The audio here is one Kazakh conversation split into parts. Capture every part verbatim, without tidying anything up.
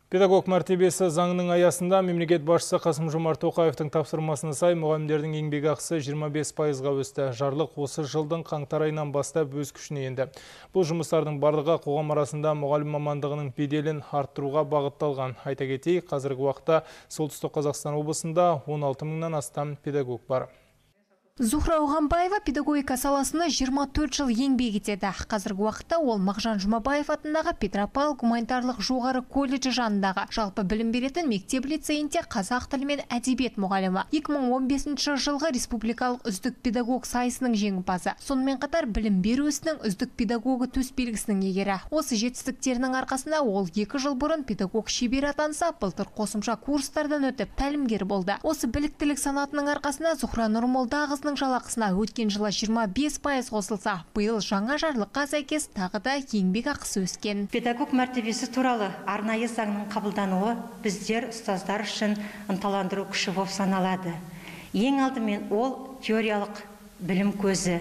Педагог мәртебесі заңның аясында мемлекет басшысы Қасым-Жомарт Тоқаевтың тапсырмасына сай мұғалімдердің еңбек ақысы жиырма бес пайызға өсті. Жарлық осы жылдың қаңтар айынан бастап өз күшіне енді. Бұл жұмыстардың барлығы қоғам арасында мұғалім мамандығының беделін арттыруға бағытталған. Айта кетейік, қазіргі уақытта Солтүстік Қазақстан облысында он алты мыңнан астам педагог бар. Зухра Оғанбаева педагогика саласында жиырма төрт жыл еңбек етеді. Қазіргі уақытта ол Мағжан Жұмабаев атындағы Петропавл гуманитарлық жоғары колледжі жанындағы жалпы білім беретін мектеп лицейінде қазақ тілі мен әдебиет мұғалімі. екі мың он бесінші жылғы республикалық үздік педагог сайысының жеңімпазы. Сонымен қатар білім беру ісінің үздік педагогі төсбелгісінің егері. Осы жетістіктерінің арқасында ол екі жыл бұрын педагог шебері атанса, былтыр қосымша курстардан өтіп тәлімгер болды. Осы біліктілік санатының арқасында Зухра Нұрмолдағызының жалақысына өткен жылы жиырма бес пайыз қосылса, биыл жаңа жарлыққа сәйкес тағы да еңбек ақысы өскен. Педагог мәртебесі туралы арнайы заңның қабылдануы біздер ұстаздар үшін ынталандыру күші болып саналады. Ең алдымен ол теориялық білім көзі.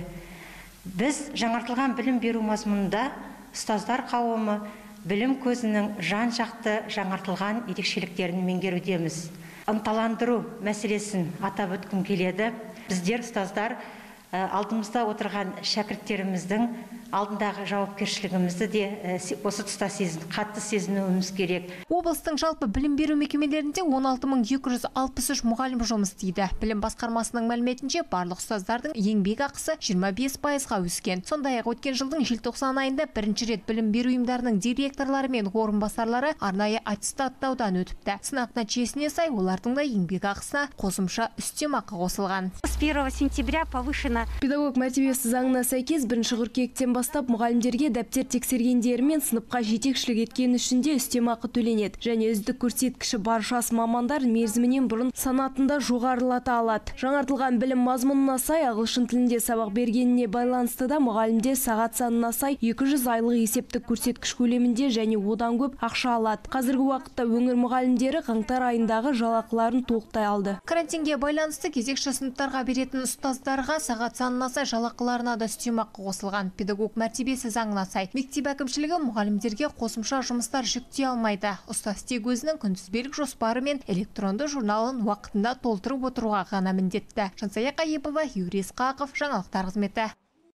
Біз жаңартылған білім беру мазмұнында ұстаздар қауымы білім көзінің жан-жақты жаңартылған ерекшеліктерін меңгерудеміз. Ынталандыру мәселесін атап өткім келеді. Біздер ұстаздар алдымызда отырған шәкірттеріміздің алдындағы жауапкершілігімізді де осы тұста сезін, қатты сезінуіміз керек. Облыстың жалпы білім беру мекемелерінде он алты мың екі жүз алпыс үш мұғалім жұмыс істейді. Білім басқармасының мәліметінше барлық ұстаздардың еңбек ақысы жиырма бес пайызға өскен. Сондай-ақ өткен жылдың желтоқсан айында бірінші рет білім беру ұйымдарының директорлары мен орынбасарлары арнайы аттестаттаудан өтіпті. Сынақ нәтижесіне сай олардың да еңбек ақысына қосымша үстемақы қосылған. С первого сентября повышена. Педагог мәртебесі заңына сәйкес бірінші қыркүйектен бастап мұғалімдерге дәптер тексергендері мен сыныпқа жетекшілік еткені үшін де үстемақы төленеді. Және үздік көрсеткіші бар жас мамандар мерзімінен бұрын санатында жоғарылата алады. Жаңартылған білім мазмұнына сай ағылшын тілінде сабақ бергеніне байланысты да мұғалімдер сағат санына сай екі жүз айлық есептік көрсеткіш көлемінде және одан көп ақша алады. Қазіргі уақытта өңір мұғалімдері қаңтар айындағы жалақыларын толықтай алды. Карантинге байланысты кезекші сыныптарға беретін ұстаздарға сағат санына сай жалақыларына да үстемақы қосылған. Педагог мәртебесі заңына сай мектеп әкімшілігі мұғалімдерге қосымша жұмыстар жүктей алмайды. Ұстаз тек өзінің күнтізбелік жоспары мен электронды журналын уақытында толтырып отыруға ғана міндетті. Жансая Қайыпова, Юрий Исқақов, жаңалықтар қызметі.